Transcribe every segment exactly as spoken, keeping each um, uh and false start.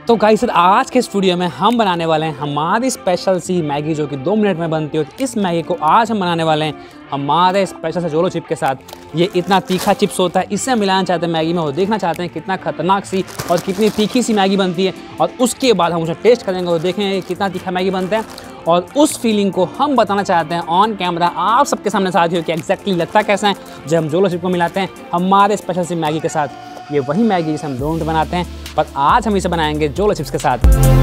तो गाइस आज के स्टूडियो में हम बनाने वाले हैं हमारी स्पेशल सी मैगी जो कि दो मिनट में बनती है। इस मैगी को आज हम बनाने वाले हैं हमारे स्पेशल से जोलो चिप के साथ। ये इतना तीखा चिप्स होता है, इससे हम मिलाना चाहते हैं मैगी में और देखना चाहते हैं कितना खतरनाक सी और कितनी तीखी सी मैगी बनती है। और उसके बाद हम उसे टेस्ट करेंगे और देखेंगे कितना तीखा मैगी बनता है और उस फीलिंग को हम बताना चाहते हैं ऑन कैमरा आप सबके सामने साथियों कि एग्जैक्टली लगता कैसा है जब हम जोलो चिप को मिलाते हैं हमारे स्पेशल सी मैगी के साथ। ये वही मैगी जिसे हम दो मिनट बनाते हैं, पर आज हम इसे बनाएंगे जोलो चिप्स के साथ।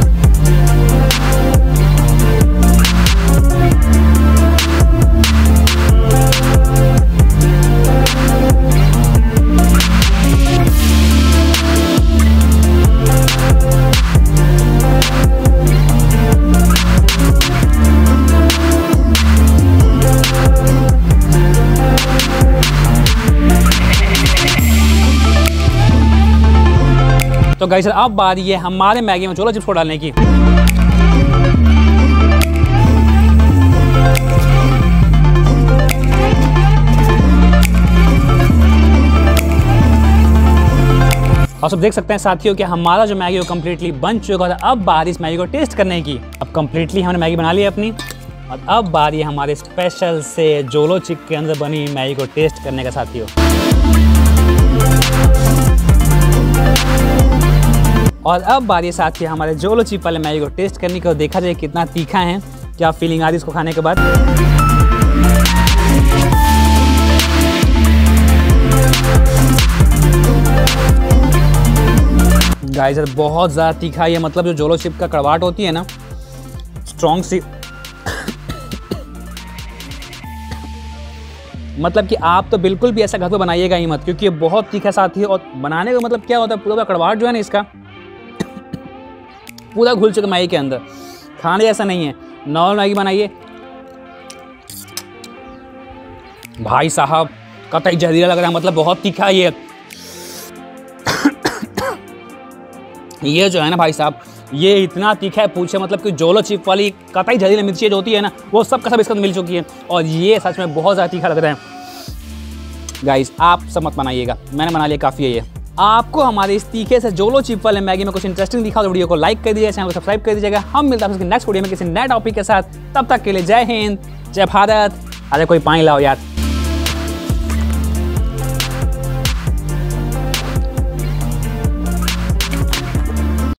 तो गाइस अब बारी है हमारे मैगी में जोलो चिप्स को डालने की। और सब देख सकते हैं साथियों कि हमारा जो मैगी वो कम्प्लीटली बन चुका था। अब बारी इस मैगी को टेस्ट करने की। अब कम्प्लीटली हमने मैगी बना ली है अपनी और अब बारी है हमारे स्पेशल से जोलो चिप के अंदर बनी मैगी को टेस्ट करने का साथियों। और अब बारी साथी हमारे जोलो चिप वाले मैगी को टेस्ट करने को, देखा जाए कितना तीखा है, क्या फीलिंग आ रही है इसको खाने के बाद। गाइस बहुत ज़्यादा तीखा है, मतलब जो जोलो चिप का कड़वाहट होती है ना स्ट्रॉन्ग सी मतलब कि आप तो बिल्कुल भी ऐसा घर पर बनाइएगा ही मत, क्योंकि ये बहुत तीखा साथी है। और बनाने का मतलब क्या होता है, पूरा कड़वाहट जो है ना इसका पूरा घुल चुका मैगी के अंदर। खाने जैसा नहीं है, नॉर्मल मैगी बनाइए। भाई साहब कतई जहरीला लग रहा है, मतलब बहुत तीखा ये ये जो है ना भाई साहब ये इतना तीखा है पूछे मतलब कि जोलो चिप वाली कतई जहरीली मिर्ची जो होती है ना वो सब का सब इसके अंदर मिल चुकी है और ये सच में बहुत ज़्यादा तीखा लग रहा है। गाइस आप सब मत बनाइएगा, मैंने बना लिया, काफ़ी है ये। आपको हमारे इस तीखे से जोलो चिप वाले मैगी में कुछ इंटरेस्टिंग दिखा तो वीडियो को लाइक कर दीजिए, चैनल को सब्सक्राइब कर दीजिएगा। हम मिलते हैं नेक्स्ट वीडियो में किसी नए टॉपिक के साथ। तब तक के लिए जय हिंद, जय भारत। अरे कोई पानी लाओ यार।